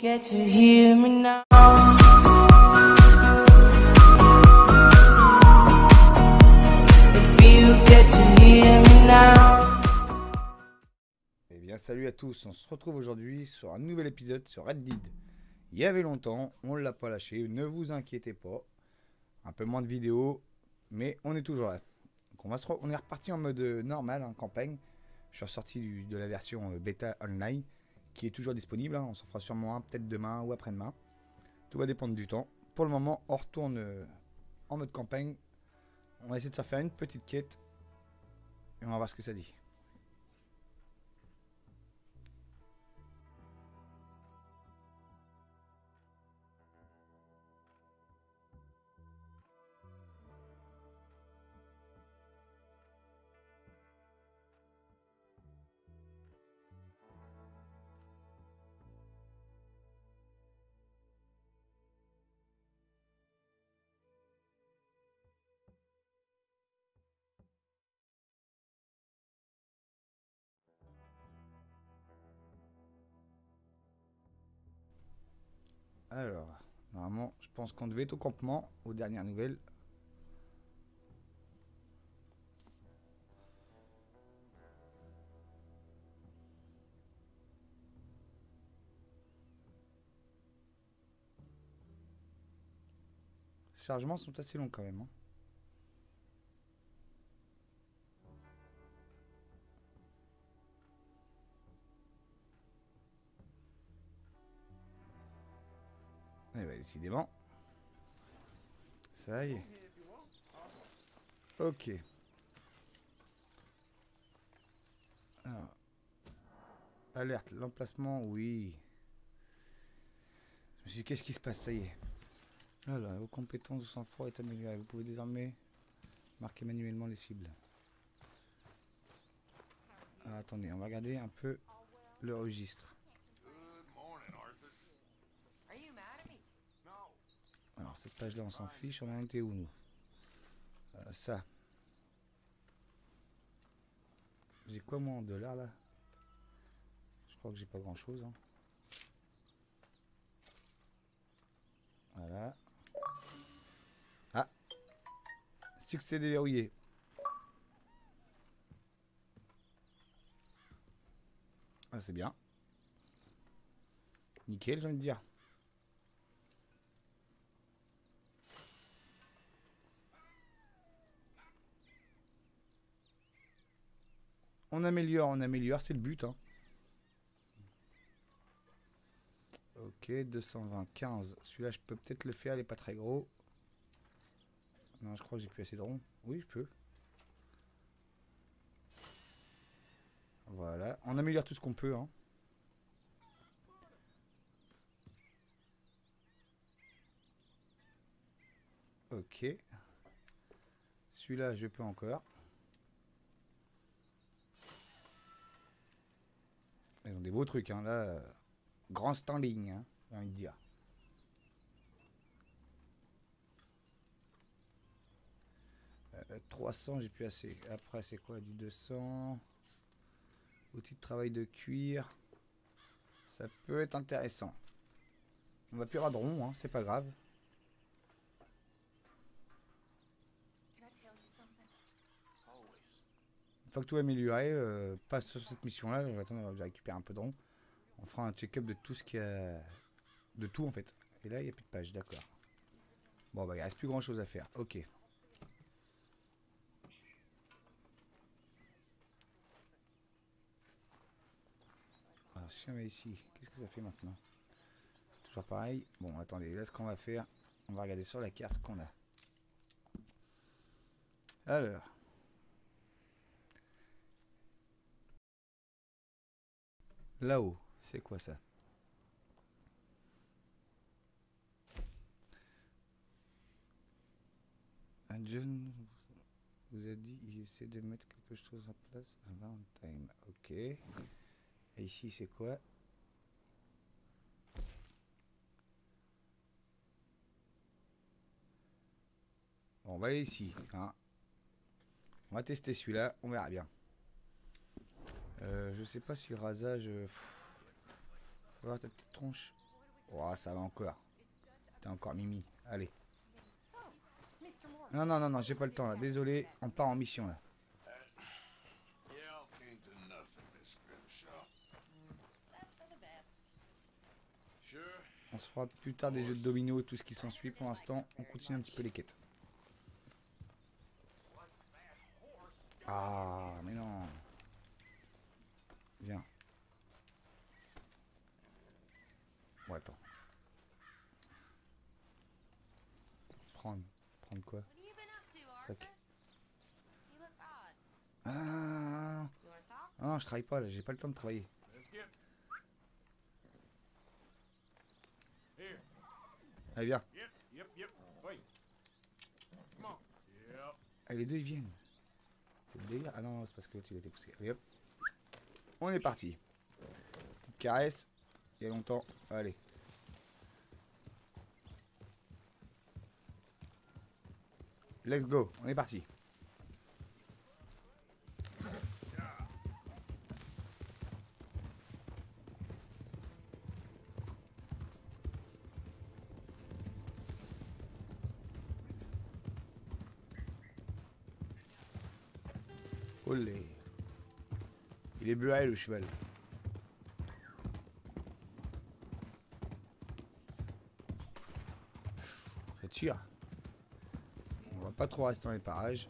get to hear me now. If you get to hear me now. Eh bien salut à tous, on se retrouve aujourd'hui sur un nouvel épisode sur Red Dead. Il y avait longtemps, on ne l'a pas lâché, ne vous inquiétez pas. Un peu moins de vidéos, mais on est toujours là. Donc on est reparti en mode normal, en campagne. Je suis ressorti de la version bêta online, qui est toujours disponible. On s'en fera sûrement un, peut-être demain ou après-demain. Tout va dépendre du temps. Pour le moment, on retourne en mode campagne. On va essayer de se faire une petite quête. Et on va voir ce que ça dit. Alors, normalement, je pense qu'on devait être au campement, aux dernières nouvelles. Les chargements sont assez longs quand même. Hein. Eh bien, décidément. Ça y est. Ok. Alors. Alerte, l'emplacement, oui. Je me suis dit, qu'est-ce qui se passe? Ça y est. Voilà, vos compétences de sang-froid est améliorée. Vous pouvez désormais marquer manuellement les cibles. Alors, attendez, on va regarder un peu le registre. Alors, cette page-là, on s'en fiche. On en était où, nous? Ça. J'ai quoi, moi, en dollars, là? Je crois que j'ai pas grand-chose. Hein. Voilà. Ah! Succès déverrouillé. Ah, c'est bien. Nickel, j'ai envie de dire. On améliore, c'est le but. Hein. Ok, 220, 15. Celui-là, je peux peut-être le faire, il est pas très gros. Non, je crois que j'ai plus assez de ronds. Oui, je peux. Voilà, on améliore tout ce qu'on peut. Hein. Ok. Celui-là, je peux encore. Ils ont des beaux trucs, hein. Là, grand standing, hein, j'ai envie de dire. « 300, j'ai plus assez. Après, c'est quoi? Du 200. Outil de travail de cuir. Ça peut être intéressant. On va plus avoir de rond, hein, c'est pas grave. Une fois que tout est amélioré, passe sur cette mission-là. On va attendre de récupérer un peu de rond. On fera un check-up de tout ce qu'il y a. De tout, en fait. Et là, il n'y a plus de page, d'accord. Bon, bah, il reste plus grand-chose à faire. Ok. Alors, si on va ici, qu'est-ce que ça fait maintenant? Toujours pareil. Bon, attendez, là, ce qu'on va faire, on va regarder sur la carte ce qu'on a. Alors. Là-haut, c'est quoi ça? Un jeune vous a dit il essaie de mettre quelque chose en place avant time. Ok. Et ici, c'est quoi? Bon, on va aller ici. Hein. On va tester celui-là, on verra bien. Je sais pas si le rasage... Faut voir ta petite tronche. Oh, ça va encore. T'es encore Mimi. Allez. So, Mr. Moore. Non, non, non, non, j'ai pas le temps là. Désolé, on part en mission là. Yeah, all came to nothing, Miss Grimshaw. That's for the best. Sure. On se fera plus tard des jeux de domino et tout ce qui s'ensuit. Pour l'instant, on continue un petit peu les quêtes. Ah, mais non. Viens. Bon, attends. Prendre. Prendre quoi? What have you been up to, Arthur? Sac. You look odd. Ah, non, You wanna talk? non, je travaille pas là. J'ai pas le temps de travailler. Let's get. Here. Allez, viens. Yep. Wait. Come on. Yep. Allez, les deux ils viennent. C'est le délire. Ah non, c'est parce que l'autre il a été poussé. Allez hop. On est parti. Petite caresse. Il y a longtemps. Allez. Let's go. On est parti. Olé. Il est bleu le cheval. Ça tire. On va pas trop rester dans les parages.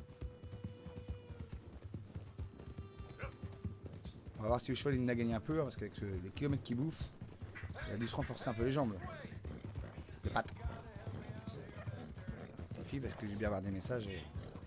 On va voir si le cheval il a gagné un peu, hein, parce qu'avec les kilomètres qu'il bouffe, il a dû se renforcer un peu les jambes. Les pattes. C'est fille parce que j'ai bien avoir des messages. Et...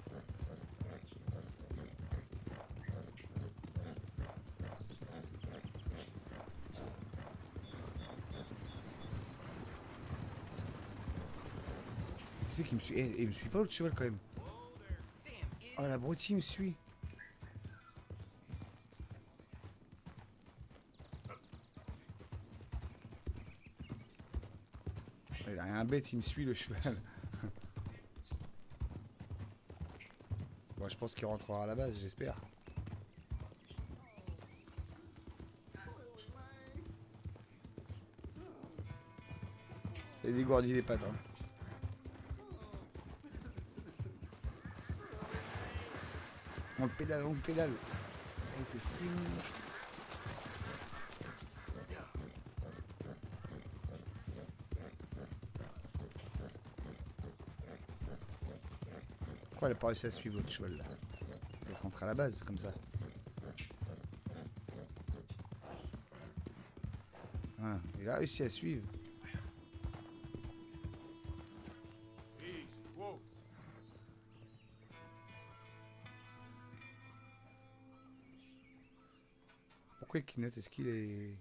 Tu sais qu'il me suit. Eh, il me suit pas l'autre cheval quand même. Oh l'abruti il me suit. Il a rien bête, il me suit le cheval. Bon, je pense qu'il rentrera à la base, j'espère. Ça dégourdit les pattes. Hein. On le pédale, on le pédale. Il fait fou. Pourquoi elle a pas réussi à suivre l'autre cheval là? Peut-être rentrer à la base comme ça. Ah, il a réussi à suivre. Easy. Whoa. Pourquoi il note? Est-ce qu'il est...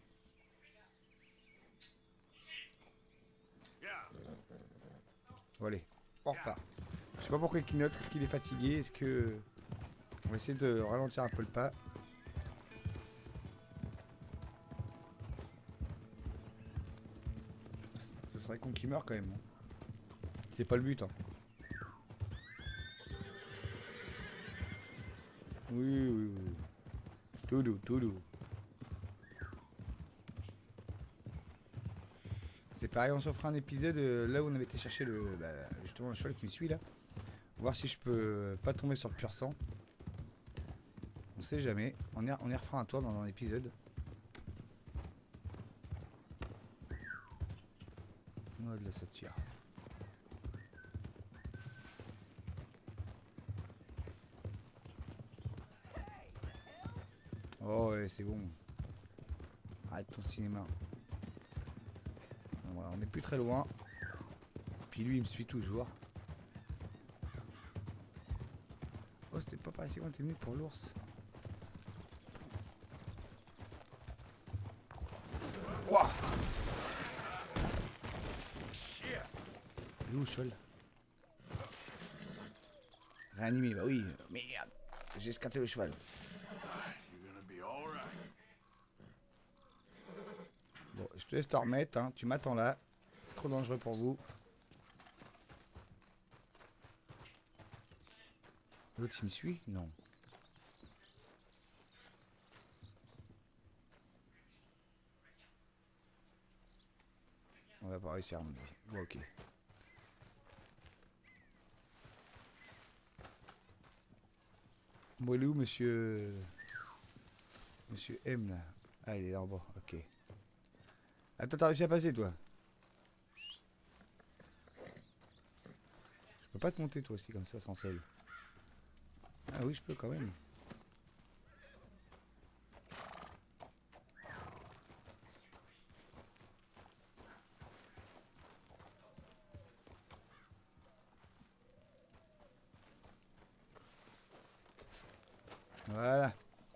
Yeah. Bon allez, on repart. Je sais pas pourquoi il clignote, est-ce qu'il est fatigué, est-ce que... On va essayer de ralentir un peu le pas. Ce serait con qu'il meure quand même. C'est pas le but. Hein. Oui. Tout doux. C'est pareil, on se fera un épisode là où on avait été chercher justement le cheval qui me suit là. Voir si je peux pas tomber sur le pur sang. On sait jamais. On y refera un tour dans un épisode. Oh, de la satire. Oh ouais, c'est bon. Arrête ton cinéma. Voilà, on n'est plus très loin. Puis lui, il me suit toujours. Oh, c'était pas par ici qu'on était venu pour l'ours. Wouah! Il est où le cheval? Réanimé, bah oui. Merde! J'ai esquinté le cheval. You're gonna be all right. Bon, je te laisse te remettre, hein. Tu m'attends là. C'est trop dangereux pour vous. L'autre, il me suit? Non. va pas réussir à mon avis. Bon, ok. Bon, il est où, monsieur... Monsieur M, là? Ah, il est là en bas, ok. Attends, t'as réussi à passer, toi? Je peux pas te monter, toi aussi, comme ça, sans selle. Ah oui, je peux quand même. Voilà.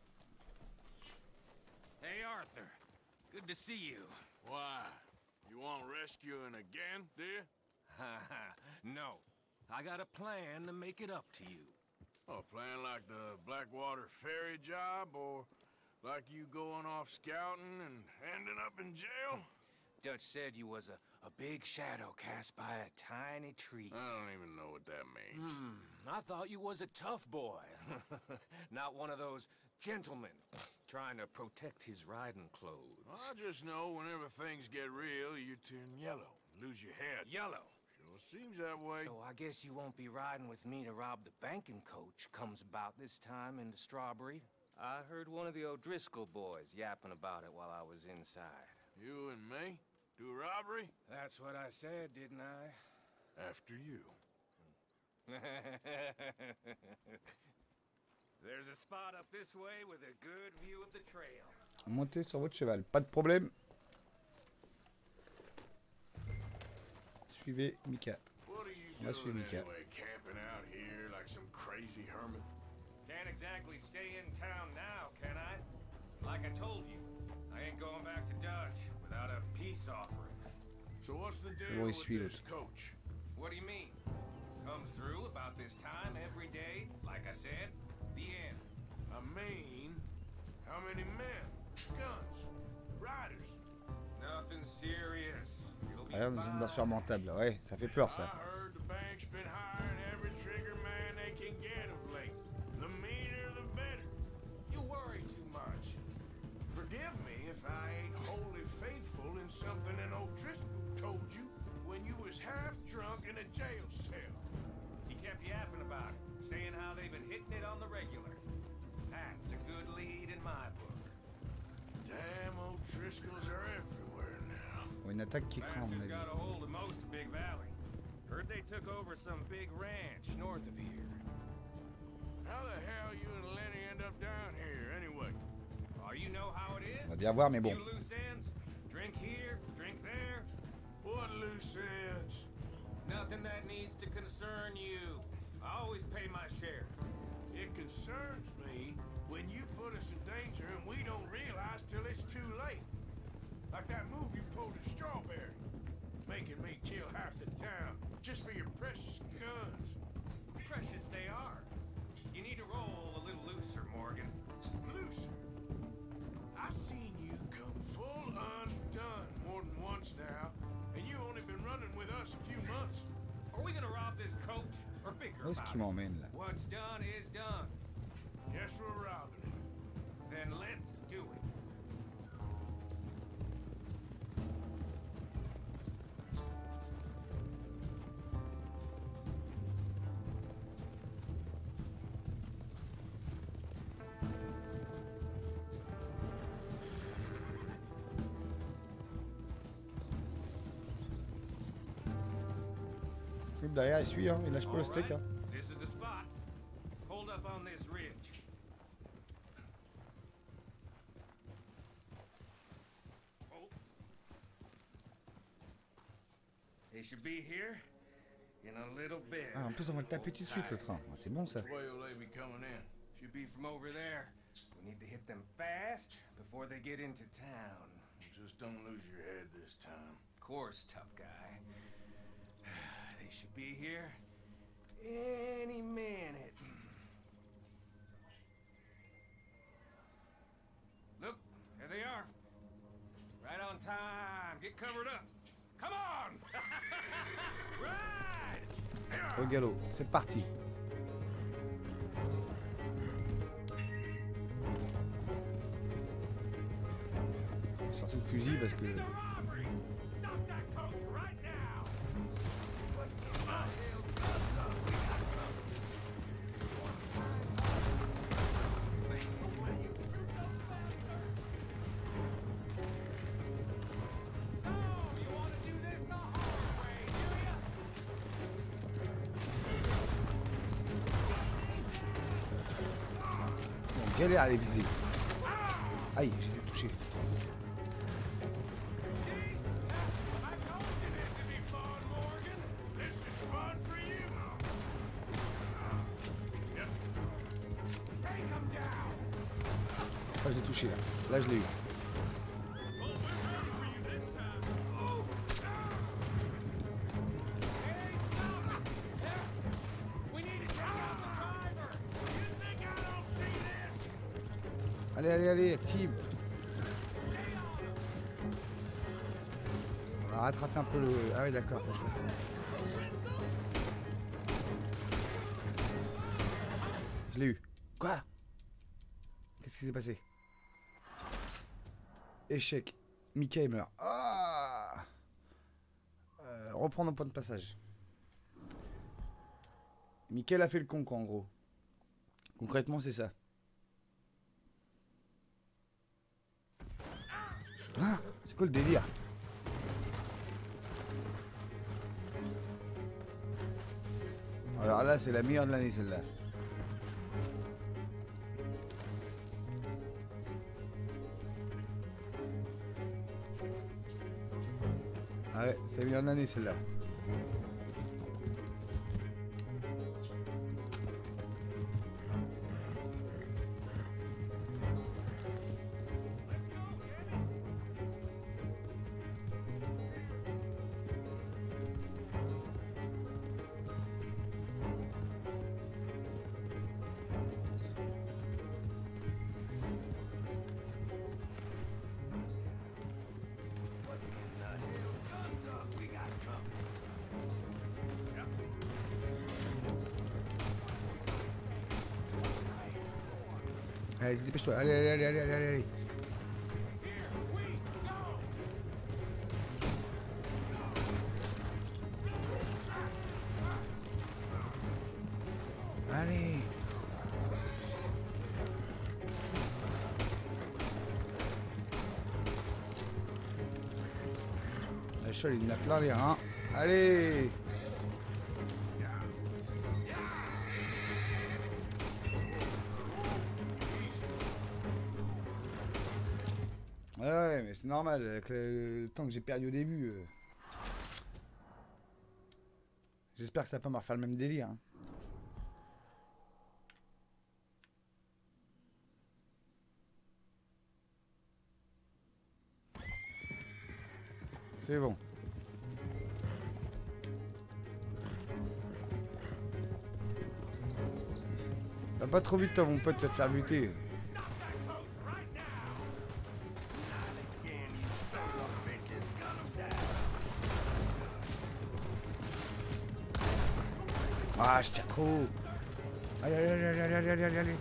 Hey, Arthur. Good to see you. Why? You want rescuing again, dear? No. I got a plan to make it up to you. Oh, playing like the Blackwater ferry job, or like you going off scouting and ending up in jail? Dutch said you was a big shadow cast by a tiny tree. I don't even know what that means. I thought you was a tough boy. Not one of those gentlemen trying to protect his riding clothes. I just know whenever things get real, you turn yellow, lose your head. Yellow. Sure seems that way. So I guess you won't be riding with me to rob the banking coach comes about this time in the Strawberry. I heard one of the O'Driscoll boys yapping about it while I was inside. You and me? Do a robbery? That's what I said, didn't I? After you. There's a spot up this way with a good view of the trail. Montez sur votre cheval, pas de problème. Suivez Mika. What are you Let's doing see, Mika. anyway, camping out here like some crazy hermit? Can't exactly stay in town now, can I? Like I told you, I ain't going back to Dutch without a peace offering. So what's the deal always with sweet. this coach? What do you mean? Comes through about this time every day, like I said. The end. I mean, how many men, guns, riders? Nothing serious. You'll be Ah, fine. d'insurmontable, ouais, ça fait peur ça. I heard the bank's been hiring every trigger man they can get of late. The meaner, the better. You worry too much. Forgive me if I ain't wholly faithful in something an O'Driscoll told you when you was half drunk in a jail cell. He kept yapping about it, saying how they've been hitting it on the regular. That's a good lead in my book. Damn, O'Driscolls are everywhere now. Bon, une attaque qui craint à mon Bastards avis. got a hold of most of Big Valley. Heard they took over some big ranch north of here. How the hell you and Lenny end up down here, anyway? Oh, you know how it is? On va bien voir, mais bon. Few loose ends. Drink here, drink there. What loose ends? Nothing that needs to concern you. I always pay my share. It concerns me when you put us in danger and we don't realize till it's too late. Like that move you pulled at Strawberry. Making me kill half the town just for your precious guns. Precious they are. You need to roll a little looser, Morgan. Looser. I've seen you come full undone more than once now, and you only been running with us a few months. Are we gonna rob this coach or bicker Où est-ce about qu'il it? m'emmène là? What's done is done. Guess we're robbing him. Then let's do it. Hop, derrière, il suit, hein. Il lâche pas le steak. Hein. This is the spot. Hold up on this ridge. Oh. They should be here in a little bit. Ah, en plus, on va le taper tout de suite, le train. Ah, c'est bon ça. Which way will they be coming in? Should be from over there. We need to hit them fast before they get into town. Just don't lose your head this time. Of course, tough guy. They should be here any minute. Look, there they are. Right on time. Get covered up. Come on! Ride! Au galop, c'est parti. Sortez le fusil parce que The robbery! Stop that coach galère à les viser. Aïe, j'ai été touché. Ah, je l'ai touché là. Là, je l'ai eu. Allez, allez, allez, active. On va rattraper un peu le... Ah oui, d'accord, faut que je fasse ça. Je l'ai eu. Quoi? Qu'est-ce qui s'est passé? Échec. Mickey meurt. Ah, reprendre un point de passage. Mickey a fait le con, quoi, en gros. Concrètement, c'est ça. Ah, c'est quoi le délire? Alors là, c'est la meilleure de l'année, celle-là. Ah ouais, c'est la meilleure de l'année, celle-là. Allez, dépêche-toi. Allez, allez, allez, allez, allez, allez. Allez. Le cheval, il en a plein les reins. Allez. Ouais, mais c'est normal, avec le temps que j'ai perdu au début. J'espère que ça va pas me refaire le même délire. Hein. C'est bon. Va pas trop vite, toi, mon pote, tu vas te faire buter. Ah, je tire trop. Allez, allez, allez, allez, allez, allez, allez.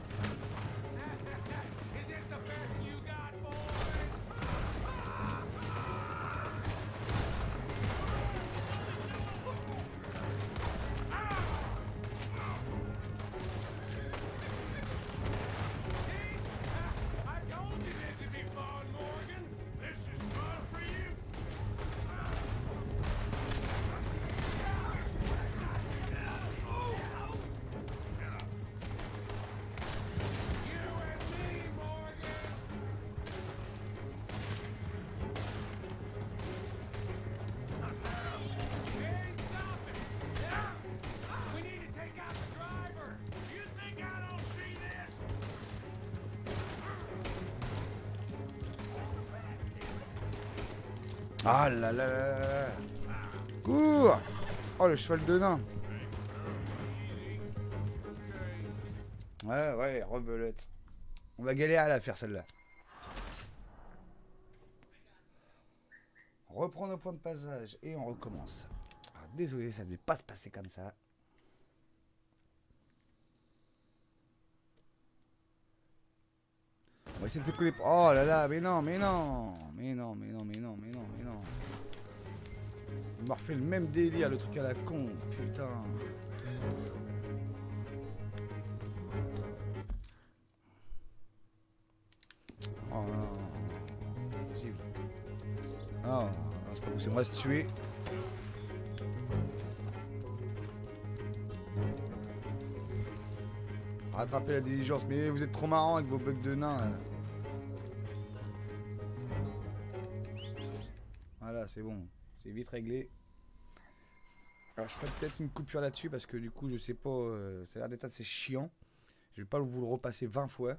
Ah là là là là. Cours. Oh, le cheval de nain. Ouais, ouais, rebelote. On va galérer à la faire celle-là. On reprend nos points de passage et on recommence. Alors, désolé, ça ne devait pas se passer comme ça. On va essayer de te coller. Oh là là, mais non, mais non. Mais non, mais non, mais non, mais non, mais non. Il m'a refait le même délire, le truc à la con. Putain. Oh non. Possible. Non, c'est pas possible. On va se tuer. rattraper la diligence. Mais vous êtes trop marrant avec vos bugs de nains. Là. Voilà, c'est bon. C'est vite réglé. Alors je ferai peut-être une coupure là-dessus parce que du coup je sais pas, ça a l'air d'être assez chiant. Je vais pas vous le repasser 20 fois.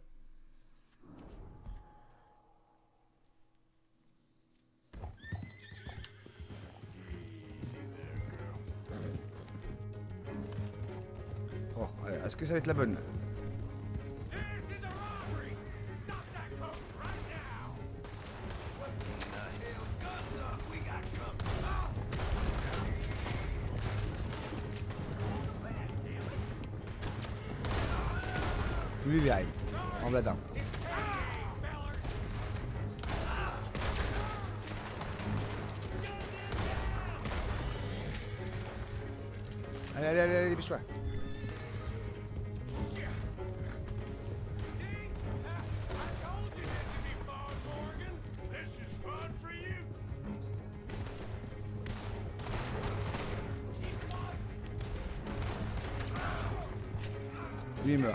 Oh, allez, est-ce que ça va être la bonne? This is a robbery! Stop that coach right now! Lui verrai. En bladin. Allez, allez, allez, allez, dépêche-toi. Lui il meurt.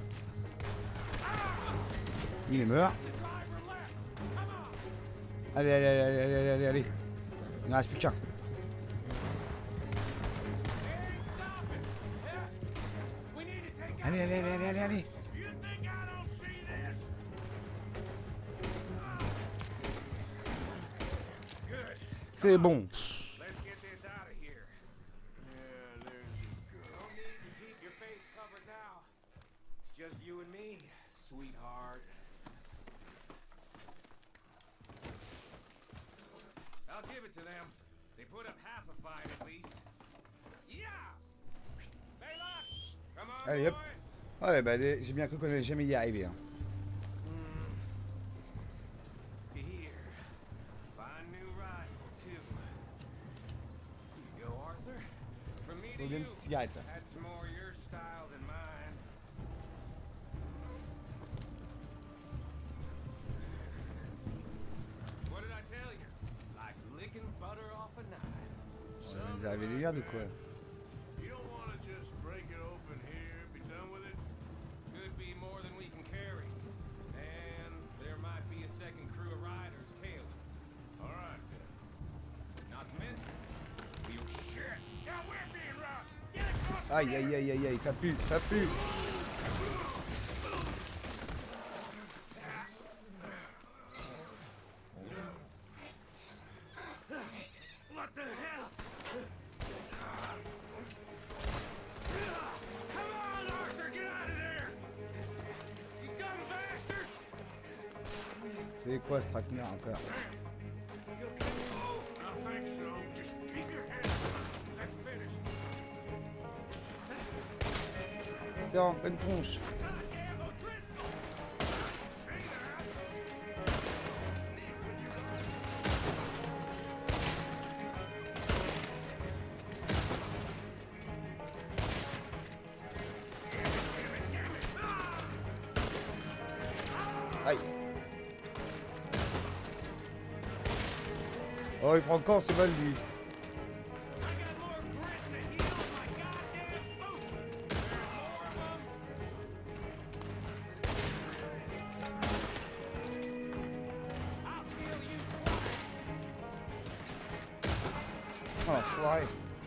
Lui il est mort. Allez, allez, allez, allez, allez, allez, allez. Il ne reste plus qu'un. Allez, allez, allez, allez, allez, allez. C'est bon. Just you and me, sweetheart. I'll give it to them. They put up half a fight at least. Yeah! Baylock! Come on, Allez, hop. boy! Ouais, bah, j'ai bien cru qu'on allait jamais y arriver. Hein. Here. Fine new rifle, too. Here you go, Arthur. From me to Faut bien you. une petite cigarette, ça. That's more your style than mine. What did I tell you? Like licking butter off a knife. On est arrivé des merdes ou quoi? You don't want to just break it open here, be done with it? Could be more than we can carry. And there might be a second crew of riders tailing. All right, then. Not to mention, we shit. Now we're being robbed. Get across. Aïe, aïe, aïe, aïe, aïe, ça pue, ça pue. What the hell? Come on, Arthur, get out of there! You dumb bastards! C'est quoi ce traquenard encore? I think so. Just keep your head down. Let's finish. T'es en pleine tronche. Goddamn O'Driscoll! Say that. Aïe. Oh, il prend encore ses balles, lui. I got more grit in the heel of my goddamn boot. There's more of them. I'll kill you twice. Oh, fly.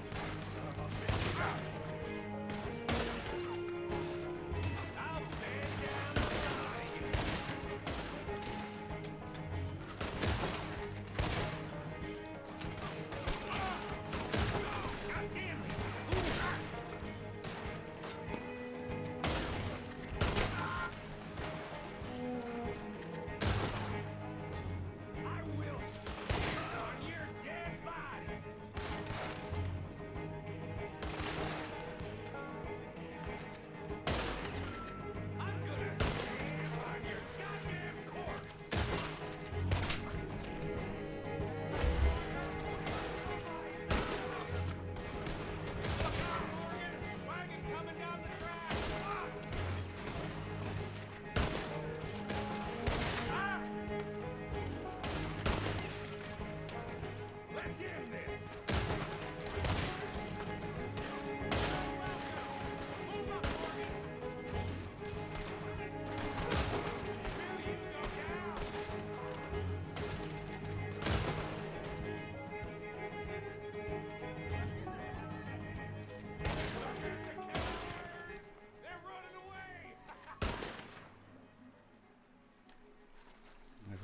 I'll stand down the side of you. God damn these fool hurts. I will spit on your dead body.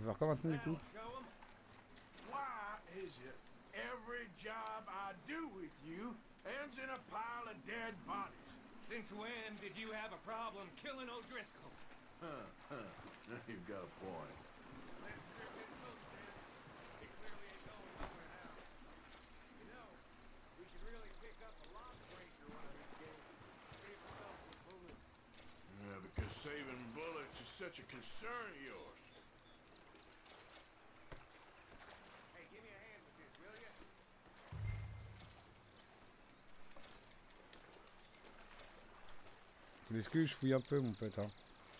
faire quoi maintenant du coup? Why is it every job I do with you ends in a pile of dead bodies? Since when did you have a problem killing O'Driscolls? You've got a point. Let's strip this coach then. It clearly ain't going nowhere now. You know, we should really pick up a lock breaker one of these days. Save ourselves some bullets. Yeah, because saving bullets is such a concern of yours. Hey, give me a hand with this, will ya? Tu m'excuses, je fouille un peu mon pote. Hein.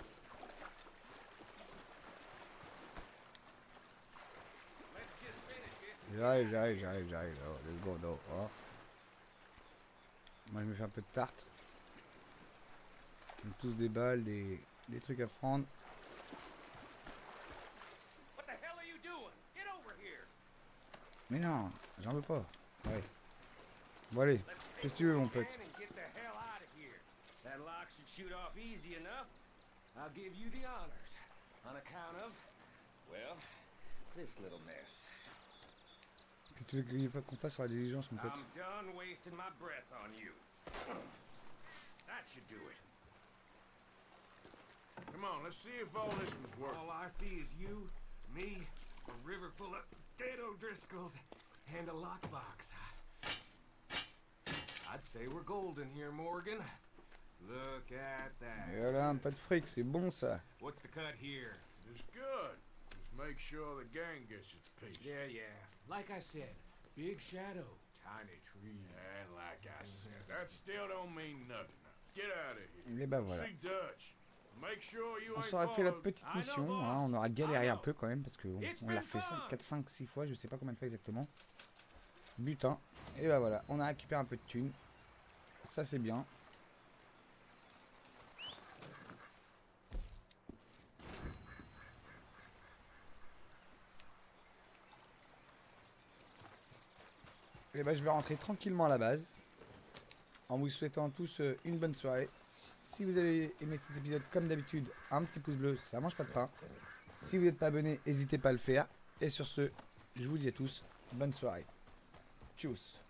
Let's just finish this. J'arrive. Oh, let's go, no. Oh. Moi je me fais un peu de tarte. On a tous des balles, des trucs à prendre. What the hell are you doing? Get over here. Mais non, j'en veux pas. Ouais. Bon allez, qu'est-ce que tu veux mon pote? And get the hell out of here. That lock should shoot off easy enough. I'll give you the honors. On account of, well, this little mess. Qu'est-ce que tu veux qu'on fasse sur la diligence mon pote? I'm done wasting my breath on you. That should do it. Come on, let's see if all this was worth All I see is you, me, a river full of dead O'Driscolls, and a lockbox. I'd say we're golden here, Morgan. Look at that. Et voilà, un peu de fric, c'est bon ça. What's the cut here? It's good. Just make sure the gang gets its piece. Yeah. Like I said, big shadow, tiny tree. And like I said, that still don't mean nothing. Get out of here. Et bah voilà. See Dutch. Make sure you On ain't s'aurait fait la followed. petite I know, mission, boss. hein, on aura galéré I un know. peu quand même parce qu'on It's on l'a been fait fun. 4, 5, 6 fois, je sais pas combien de fois exactement. Butin. Et bah voilà, on a récupéré un peu de thunes. Ça c'est bien. Et bah je vais rentrer tranquillement à la base. En vous souhaitant tous une bonne soirée. Si vous avez aimé cet épisode, comme d'habitude, un petit pouce bleu, ça mange pas de pain. Si vous n'êtes pas abonné, n'hésitez pas à le faire. Et sur ce, je vous dis à tous, bonne soirée. Tchuss.